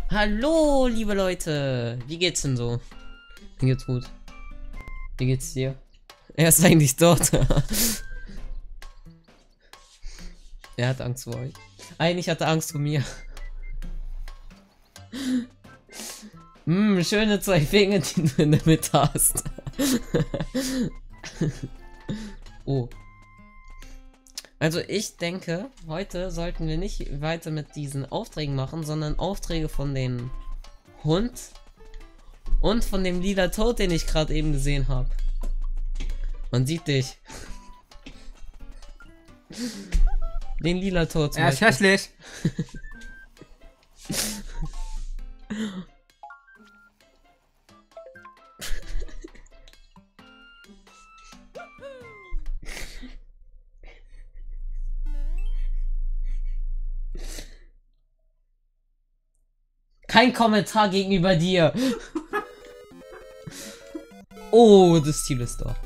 Hallo, liebe Leute. Wie geht's denn so? Mir geht's gut. Wie geht's dir? Er ist eigentlich dort. Er hat Angst vor euch. Eigentlich hat er Angst vor mir. Schöne zwei Finger, die du in der Mitte hast. Oh. Also ich denke, heute sollten wir nicht weiter mit diesen Aufträgen machen, sondern Aufträge von dem Hund und von dem lila Tod, den ich gerade eben gesehen habe. Man sieht dich. Den lila Tod zum Er ist Beispiel. hässlich. Kein Kommentar gegenüber dir. Oh, das Ziel ist da.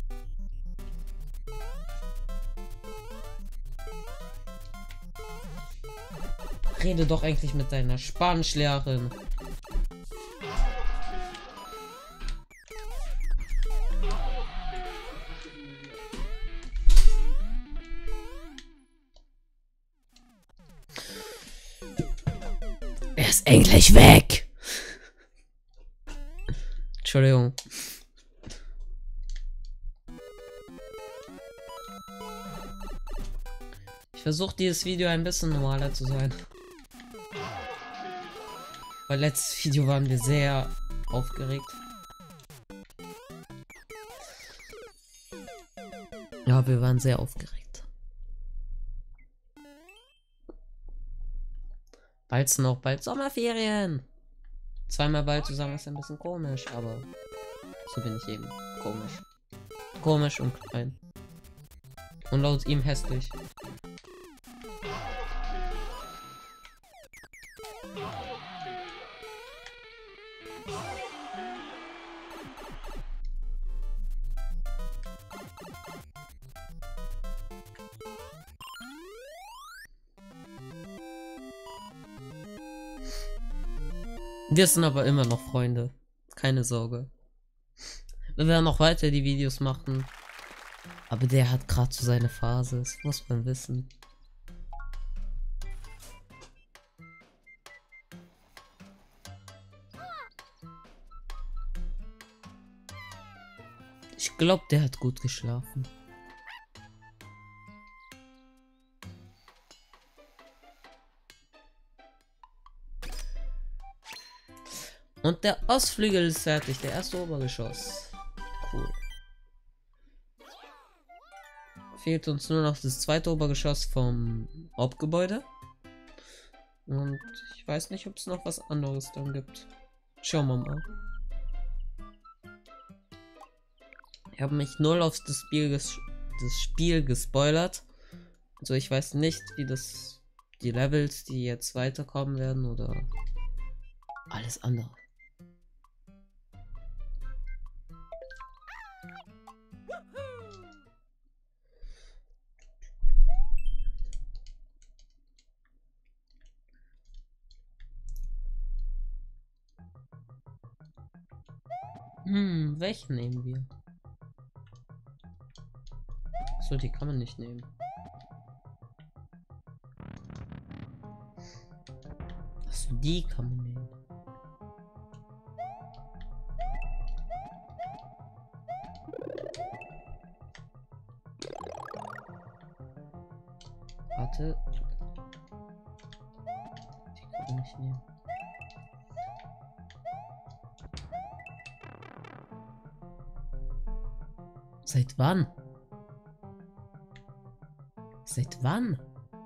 Rede doch eigentlich mit deiner Spanischlehrerin. Er ist endlich weg. Entschuldigung. Ich versuche dieses Video ein bisschen normaler zu sein. Weil letztes Video waren wir sehr aufgeregt. Ja, wir waren sehr aufgeregt. Bald sind auch bald Sommerferien. Zweimal bald zu sagen ist ein bisschen komisch, aber so bin ich eben. Komisch. Komisch und klein. Und laut ihm hässlich. Wir sind aber immer noch Freunde. Keine Sorge. Wir werden noch weiter die Videos machen. Aber der hat gerade so seine Phase. Das muss man wissen. Ich glaube, der hat gut geschlafen. Und der Ostflügel ist fertig, der erste Obergeschoss. Cool. Fehlt uns nur noch das zweite Obergeschoss vom Hauptgebäude. Und ich weiß nicht, ob es noch was anderes dann gibt. Schauen wir mal. Ich habe mich null auf das Spiel gespoilert. Also ich weiß nicht, wie die Levels, die jetzt weiterkommen werden oder alles andere. Welchen nehmen wir? So, die kann man nicht nehmen. Achso, die kann man nehmen. Warte. Die kann man nicht nehmen. Seit wann? Seit wann?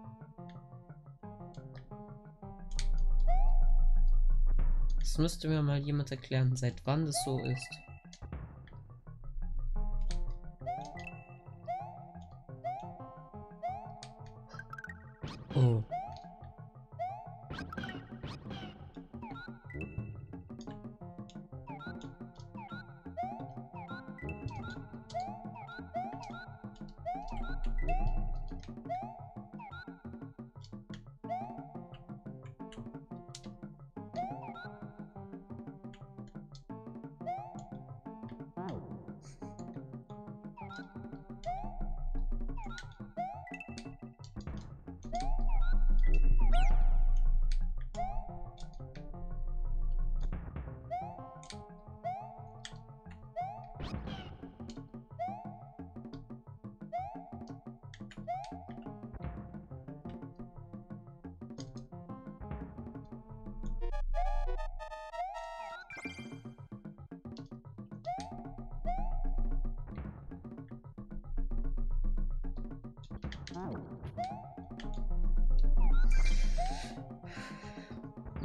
Das müsste mir mal jemand erklären, seit wann das so ist. Oh.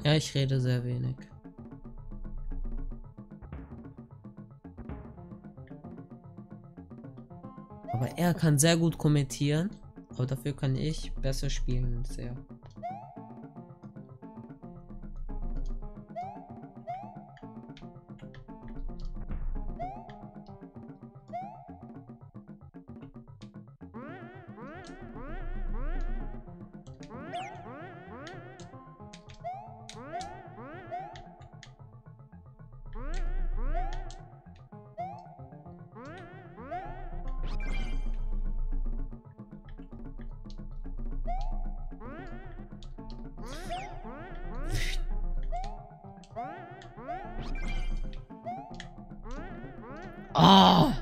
Ja, ich rede sehr wenig. Aber er kann sehr gut kommentieren. Aber dafür kann ich besser spielen. Sehr. Ah!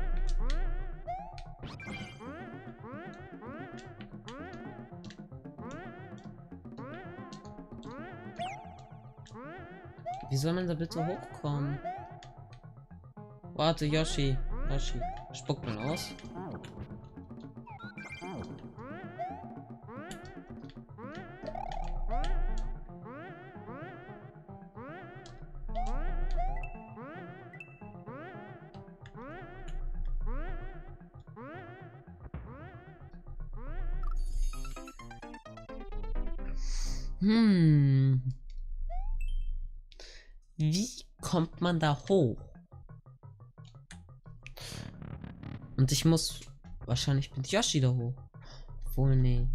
Wie soll man da bitte hochkommen? Warte, Yoshi. Yoshi. Spuck mal aus. Wie kommt man da hoch? Und ich muss wahrscheinlich mit Yoshi da hoch. Obwohl, nee.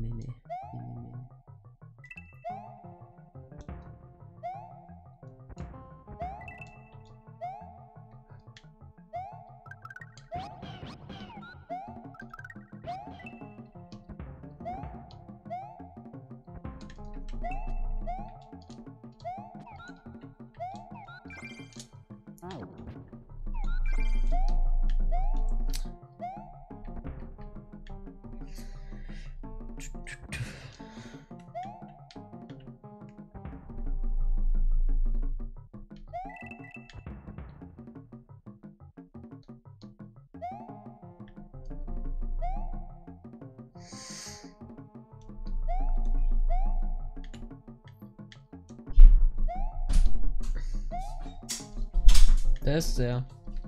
Der ist der.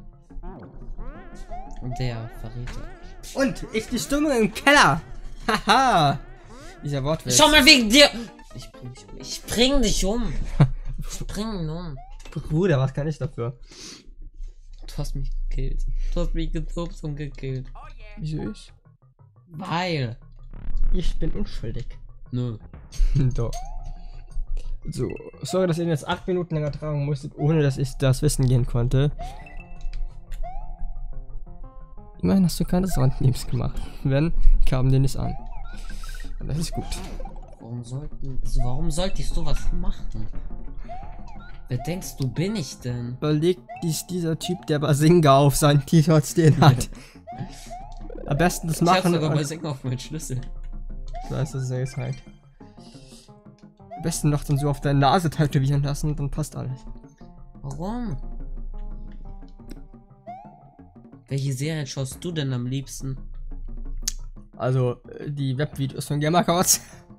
Und der Verräter. Und ich die Stimmung im Keller. Haha. Dieser Wortwitz. Schau mal wegen dir. Ich bring dich um. Ich bring ihn um. Bruder, was kann ich dafür? Du hast mich gekillt. Du hast mich getupst und gekillt. Wieso ich? Weil. Ich bin unschuldig. Nö. Doch. So, sorry, dass ihr jetzt 8 Minuten länger tragen musstet, ohne dass ich das wissen gehen konnte. Immerhin hast du keine Soundnames gemacht. Wenn, kamen die nicht an. Und das ist gut. Warum sollte ich sowas machen? Wer denkst du, bin ich denn? Überlegt dieser Typ, der Basinga auf seinen T-Shirt stehen hat. Am besten das machen. Ich hab sogar Basinga auf meinen Schlüssel. Ich weiß, das ist ja gesagt. Am besten noch dann so auf deine Nase tätowieren lassen, dann passt alles. Warum? Welche Serie schaust du denn am liebsten? Also, die Webvideos von Gamercourts.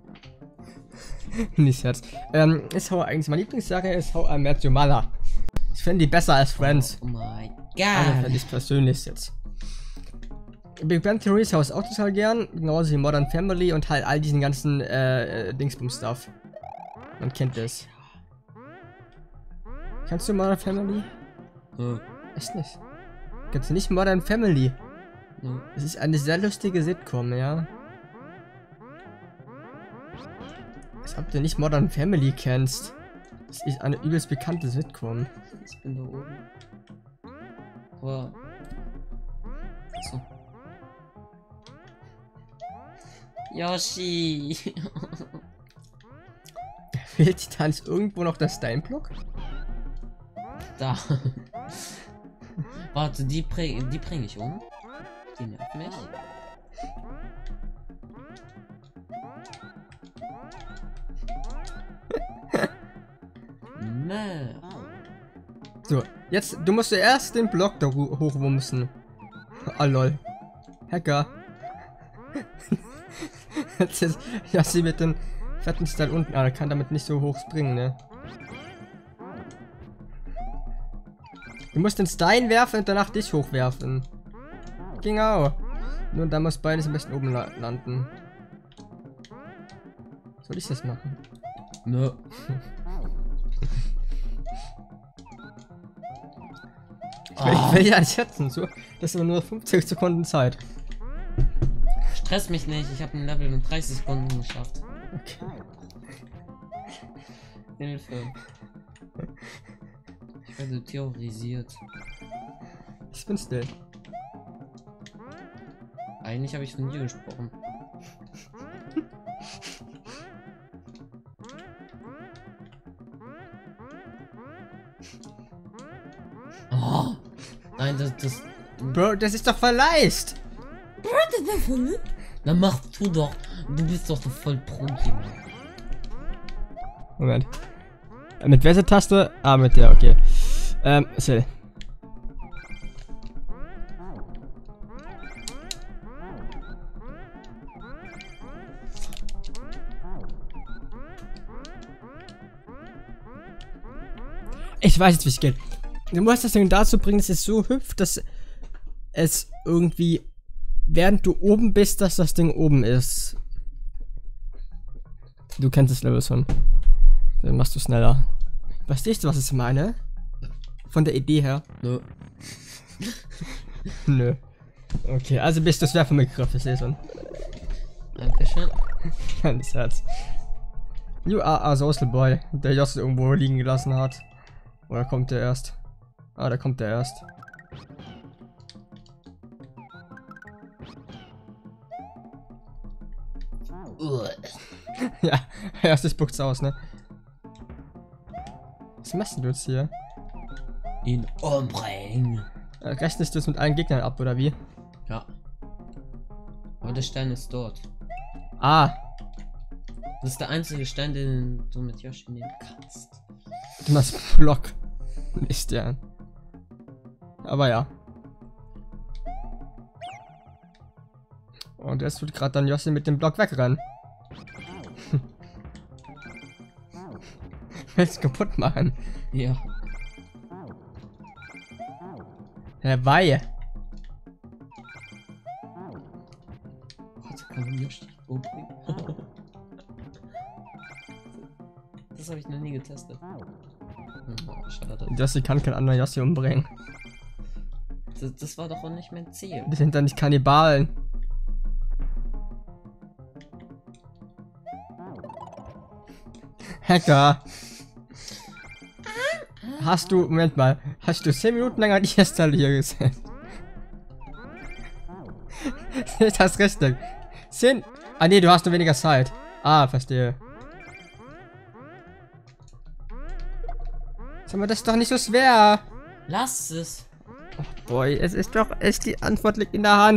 Nicht Herz. Ist eigentlich meine Lieblingsserie ist How I Met Your Mother. Ich finde die besser als Friends. Oh mein Gott. Also finde ich persönlich jetzt. Big Bang Theory schaue ich auch total gern. Genauso wie Modern Family und halt all diesen ganzen Dingsbum-Stuff. Man kennt es. Kennst du Modern Family? Echt nicht? Kennst du nicht Modern Family? Es ist eine sehr lustige Sitcom, ja. Als ob du nicht Modern Family kennst. Das ist eine übelst bekannte Sitcom. Ich bin da oben. Wow. So. Yoshi. Fehlt da nicht irgendwo noch der Steinblock? Da. Warte, die bring ich um. Die nervt mich. Nee. So, jetzt, du musst erst den Block da hochwumsen. Ah, lol. Hacker. Jetzt, ja, sie mit den fetten Style unten. Ah, er kann damit nicht so hoch springen, ne? Du musst den Stein werfen und danach dich hochwerfen. Genau. Nur dann muss beides am besten oben landen. Soll ich das machen? Nö. Ich will ja nicht schätzen, so. Das ist aber nur 50 Sekunden Zeit. Stress mich nicht, ich habe ein Level mit 30 Sekunden geschafft. Okay. Hilfe. Ich werde theorisiert. Ich bin still. Eigentlich habe ich von dir gesprochen. Oh! Nein, das. Bro, das ist doch verleist! Dann mach du doch. Du bist doch so voll Pro-Gamer. Moment. Mit welcher Taste? Ah, mit der, okay. Still. Ich weiß jetzt, wie es geht. Du musst das Ding dazu bringen, dass es so hüpft, dass es irgendwie, während du oben bist, dass das Ding oben ist. Du kennst das Level schon. Dann machst du schneller. Verstehst du, was ich meine? Von der Idee her? Nö. Nö. Okay, also bist du schwer vom Begriff, ich sehe schon. Dankeschön. Ganz Herz. You are a social boy, der Joss irgendwo liegen gelassen hat. Oder kommt der erst? Ah, da kommt der erst. Ja, erstes spuckt's aus, ne? Was machst du jetzt hier? Ihn umbringen. Rechnest du es mit allen Gegnern ab, oder wie? Ja. Aber der Stein ist dort. Ah, Das ist der einzige Stein, den du mit Yoshi nehmen kannst. du machst Block. Nicht Stern. Aber ja. Und jetzt wird gerade dann Yoshi mit dem Block wegrennen. Willst du kaputt machen? Ja. Herbei. Warte, kann man Yoshi umbringen? Das habe ich noch nie getestet. Oh, schade. Yoshi kann kein anderer Yoshi umbringen. Das war doch auch nicht mein Ziel. Die sind da nicht Kannibalen. Hacker. Hast du, Moment mal, hast du 10 Minuten lang an die Stelle hier gesetzt? Ist das richtig? 10? Ah nee, du hast nur weniger Zeit. Ah, verstehe. Sag mal, das ist doch nicht so schwer. Lass es. Oh boy, es ist doch echt, die Antwort liegt in der Hand.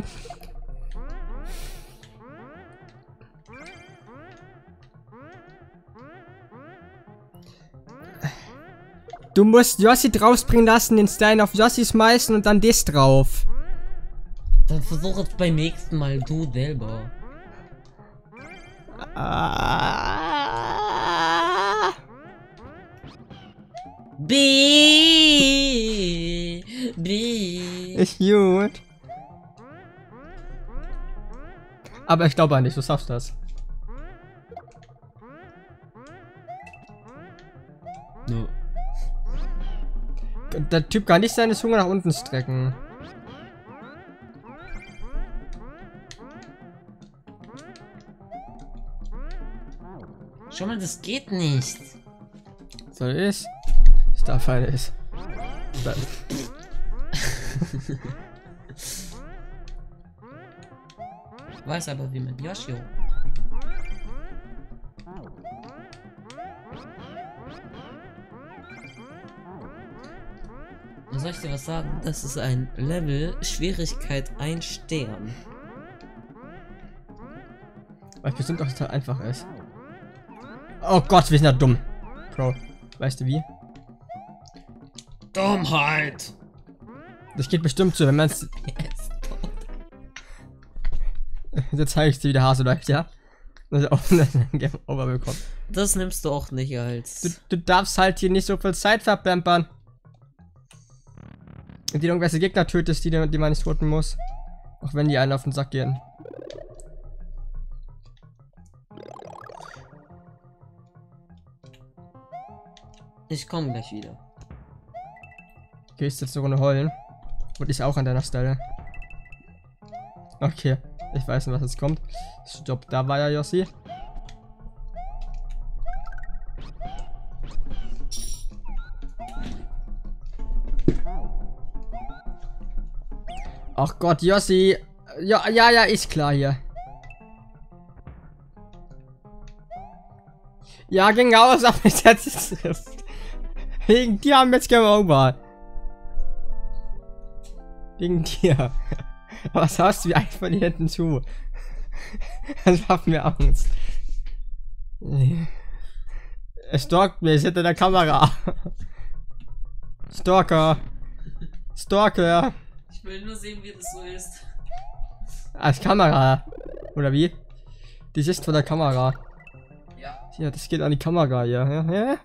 Du musst Yoshi draufspringen lassen, den Stein auf Yoshi schmeißen und dann das drauf. Dann versuch es beim nächsten Mal du selber. B. Ist gut. Aber ich glaube nicht, du schaffst das. No. Der Typ kann nicht seine Zunge nach unten strecken. Schau mal, das geht nicht. Soll ich? Ich darf alles. Ich weiß aber, wie man Yoshi. Soll ich dir was sagen? Das ist ein Level, Schwierigkeit 1 Stern. Weil es bestimmt auch total einfach ist. Oh Gott, wir sind ja dumm. Bro, weißt du wie? Dummheit! Das geht bestimmt so, wenn man es... Yes. Jetzt zeige ich dir, wie der Hase läuft, ja? Also auch ein Game Over bekommen. Das nimmst du auch nicht als... Du darfst halt hier nicht so viel Zeit verplempern. Und die irgendwelche Gegner tötest, die man nicht töten muss. Auch wenn die einen auf den Sack gehen. Ich komme gleich wieder. Gehst jetzt eine Runde heulen. Und ich auch an deiner Stelle. Okay, ich weiß nicht, was jetzt kommt. Stopp, da war ja Yossi. Ach Gott, Yossi. Ja, ist klar hier. Ja, genau, was auch nicht jetzt trifft. Wegen dir haben wir jetzt Game Over. Wegen dir. Was hast du wie einfach von hier hinten zu? Das macht mir Angst. Er stalkt mich hinter der Kamera. Stalker. Stalker. Ich will nur sehen, wie das so ist. Als Kamera. Oder wie? Die Sicht von der Kamera. Ja. Ja, das geht an die Kamera, ja.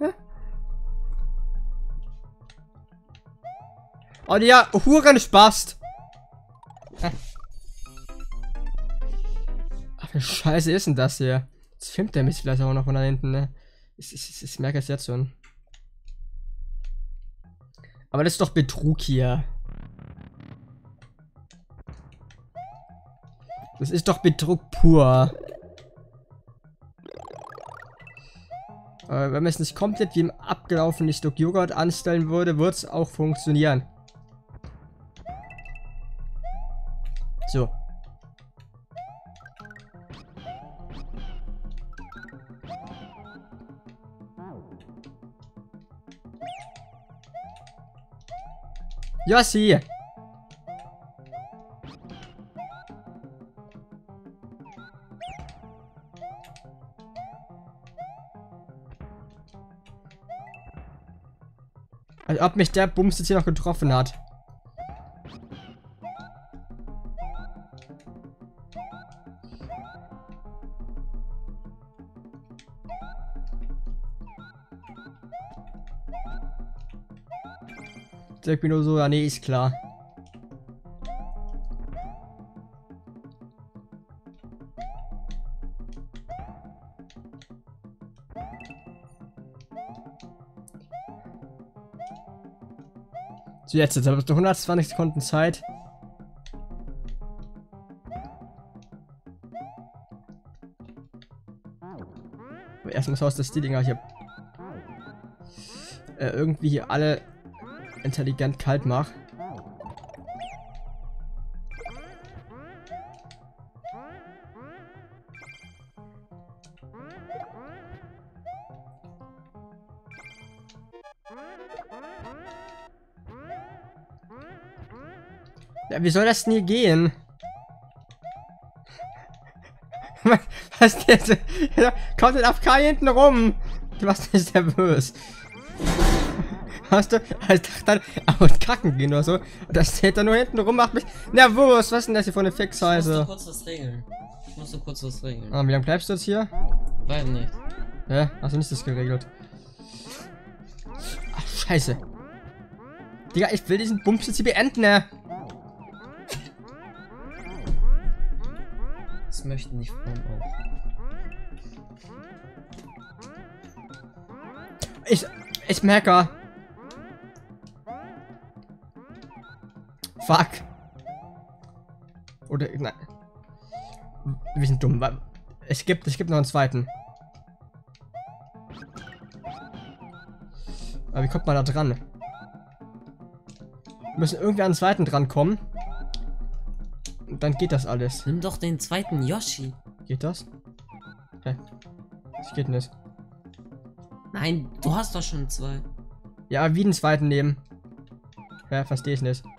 Oh, ja, Hurenspaß. Ach, wie scheiße ist denn das hier? Jetzt filmt der mich vielleicht auch noch von da hinten, ne? Ich merke es jetzt schon. Aber das ist doch Betrug hier. Das ist doch Betrug pur. Aber wenn man es nicht komplett wie im abgelaufenen Stück Joghurt anstellen würde, wird es auch funktionieren. So. Yossi! Als ob mich der Bums jetzt hier noch getroffen hat. Sag mir nur so, ja, nee, ist klar. So, jetzt hast du 120 Sekunden Zeit. Aber erstmal schaust du, dass die Dinger hier irgendwie hier alle intelligent kalt mach. Ja, wie soll das denn hier gehen? Was ist jetzt? Kommt denn auf Kai hinten rum? Du warst nicht nervös. Hast du? Ich dachte dann, und kacken gehen oder so. Und das steht da nur hinten rum, macht mich nervös. Was ist denn das hier für eine Fixweise? Ich muss kurz was regeln. Ah, wie lange bleibst du jetzt hier? Weiß nicht. Hä? Hast du nicht das geregelt? Ach, scheiße. Digga, ich will diesen Bums jetzt hier beenden, ne? Das möchten die Frauen auch. Ich merke. Fuck. Oder, nein. Wir sind dumm. Es gibt noch einen zweiten. Aber wie kommt man da dran? Wir müssen irgendwie an den zweiten dran kommen. Und dann geht das alles. Nimm doch den zweiten Yoshi. Geht das? Hä? Das geht nicht. Nein, du hast doch schon zwei. Ja, aber wie den zweiten nehmen? Ja, verstehe ich nicht.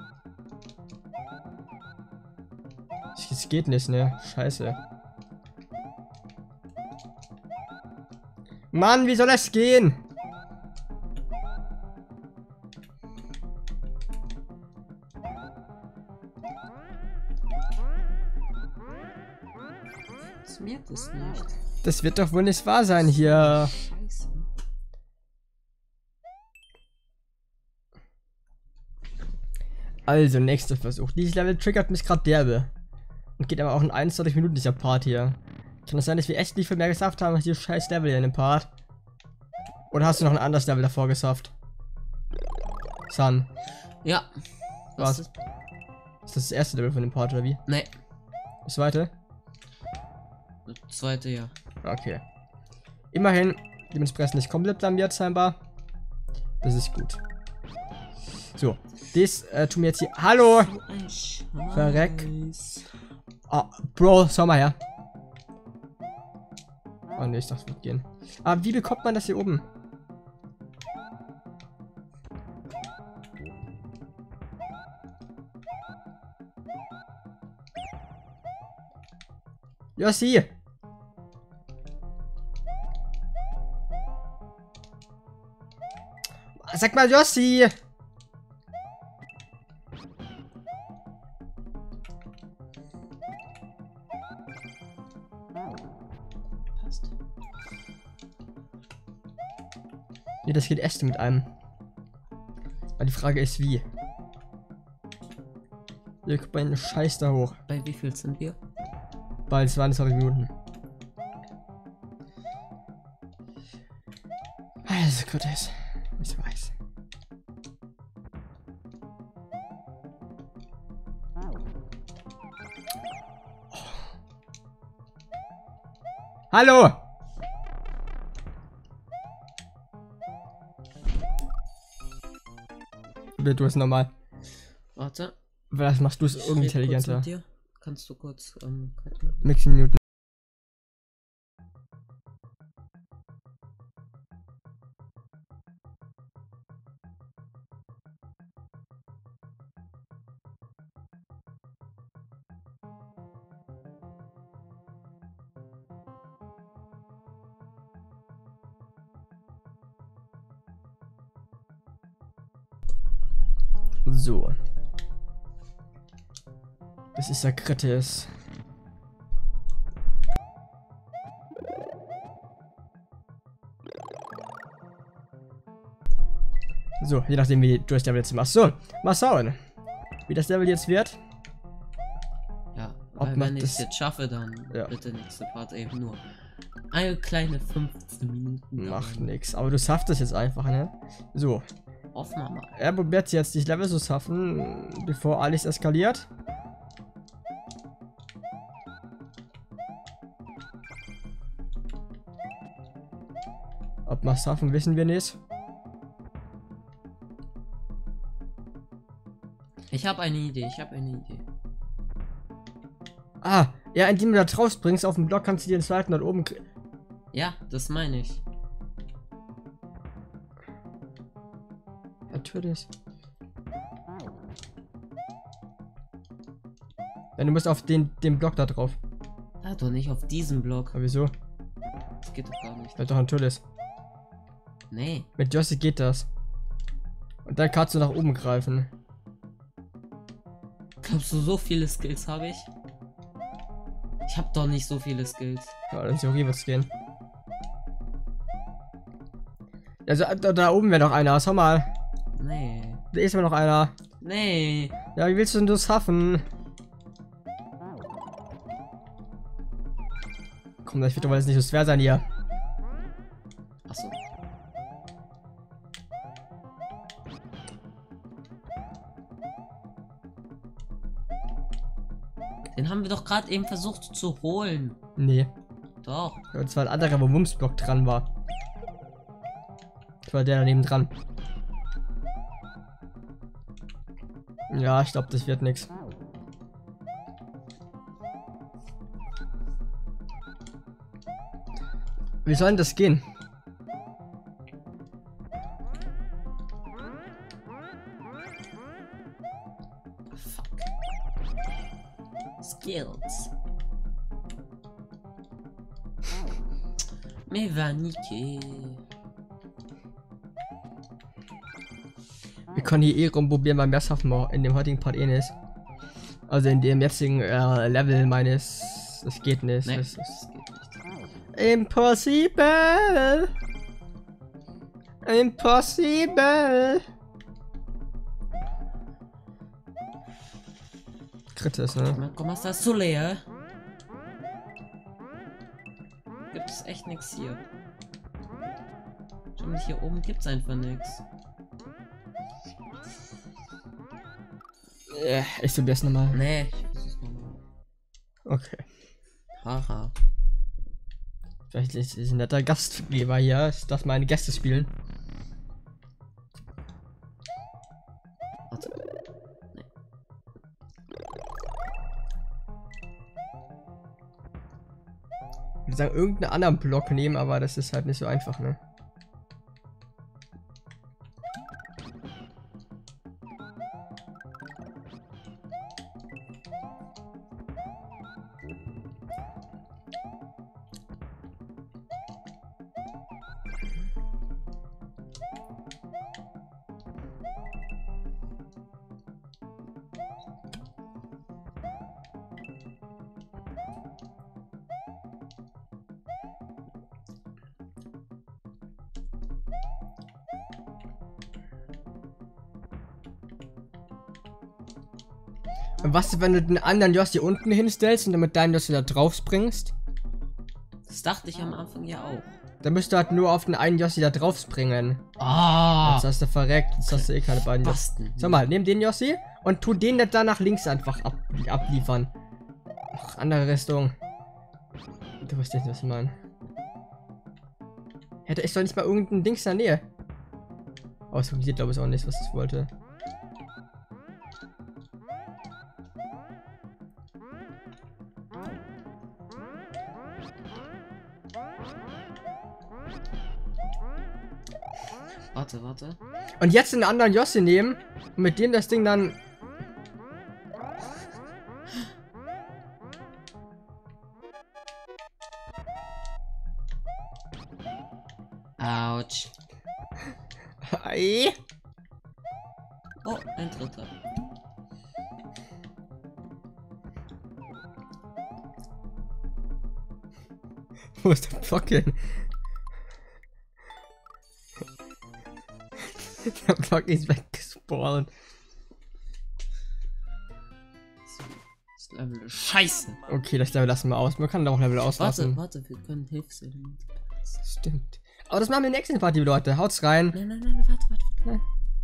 Es geht nicht, ne? Scheiße. Mann, wie soll das gehen? Funktioniert das nicht? Das wird doch wohl nicht wahr sein hier. Scheiße. Also, nächster Versuch. Dieses Level triggert mich gerade derbe. Und geht aber auch in 21 Minuten dieser Part hier. Kann das sein, dass wir echt nicht viel mehr geschafft haben als dieses scheiß Level hier in dem Part? Oder hast du noch ein anderes Level davor geschafft? Sun. Ja. Was? Ist? Ist das erste Level von dem Part oder wie? Nee. Das zweite? Das zweite, ja. Okay. Immerhin, dementsprechend nicht komplett blamiert scheinbar. Das ist gut. So, das tun wir jetzt hier. Hallo! Verreck. Oh, Bro, schau mal her. Oh ne, ich dachte, es wird gehen. Aber wie bekommt man das hier oben? Jossi! Sag mal, Jossi! Passt. Nee, das geht echt mit einem. Aber die Frage ist, wie? Hier kommt mein Scheiß da hoch. Bei wie viel sind wir? Bald 22 Minuten. Also gut ist. Ich weiß. Hallo! Du bist normal. Warte. Was machst du es Ich irgendwie red kurz intelligenter? mit dir. Kannst du kurz Mixen Minuten. So. Das ist ja kritisch. So, je nachdem wie du das Level jetzt machst. So, mal schauen, wie das Level jetzt wird. Ja, Ob weil man wenn ich das- es jetzt schaffe, dann Ja. bitte nächste Part eben nur eine kleine 15 Minuten. Macht dauern. nix. Aber du schaffst es jetzt einfach, ne? So. Hoffen wir mal. Er probiert jetzt das Level zu schaffen, bevor alles eskaliert. Ob wir es schaffen, wissen wir nicht. Ich habe eine Idee, Ah, ja, indem du da drauf springst auf den Block, kannst du dir den zweiten dort oben. Ja, das meine ich. Natürlich. Ja, du musst auf den Block da drauf. Ah, doch nicht auf diesem Block. Aber wieso? Das geht doch gar nicht. Ja, doch, natürlich. Nee. Mit Josie geht das. Und dann kannst du nach oben greifen. Glaubst du, so viele Skills habe ich? Ich habe doch nicht so viele Skills. Ja, in Theorie wird's gehen. Also, da oben wäre noch einer. Schau mal. Nee. Da ist immer noch einer. Nee. Ja, wie willst du denn das schaffen? Komm, das wird doch alles nicht so schwer sein hier. Achso. Den haben wir doch gerade eben versucht zu holen. Nee. Doch. Ja, das war ein anderer, wo Wumsblock dran war. Das war der daneben dran. Ja, ich glaube, das wird nichts. Wie soll denn das gehen? Fuck. Skills. Mais va niquer. Wir können hier eh rumprobieren, weil mehr schaffen wir in dem heutigen Part eh nicht. Also in dem jetzigen Level meines. Das geht nicht. Nee, Das das geht nicht. Impossible. Impossible. Kritis, ne? Komm, was das so leer? Gibt es echt nichts hier. Schon hier oben gibt's einfach nichts. Ich probiere es nochmal. Nee, ich weiß es nochmal. Okay. Haha. Vielleicht ist ein netter Gastgeber hier, dass meine Gäste spielen. Warte. Nee. Ich würde sagen, irgendeinen anderen Block nehmen, aber das ist halt nicht so einfach, ne? Und was, wenn du den anderen Jossi unten hinstellst und damit deinen Jossi da drauf springst? Das dachte ich am Anfang ja auch. Dann müsst du halt nur auf den einen Jossi da drauf springen. Ah! Jetzt hast du verreckt, jetzt hast du eh keine beiden Jossi. Sag mal, nimm den Jossi und tu den da nach links einfach abliefern. Ach, andere Richtung. Du weißt nicht, was ich meine. Hätte ich doch nicht mal irgendein Dings in der Nähe. Aber es funktioniert, glaube ich, auch nicht, was ich wollte. Warte. Und jetzt den anderen Jossi nehmen und mit dem das Ding dann. Autsch. Ei. Oh, ein dritter. Wo ist der Block hin? Der Block ist weggespawnt. Das Level ist scheiße. Okay, das Level lassen wir aus. Man kann da auch Level auslassen. Warte, wir können Hilfselemente. Stimmt. Aber das machen wir in der nächsten Party, Leute. Haut's rein. Nein, warte. Nein.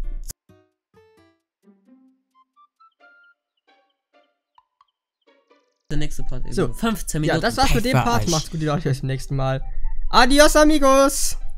Der nächste Part. So. 15 Minuten. Ja, das war's mit dem Part. Macht's gut, die Leute. Bis zum nächsten Mal. Adios, amigos.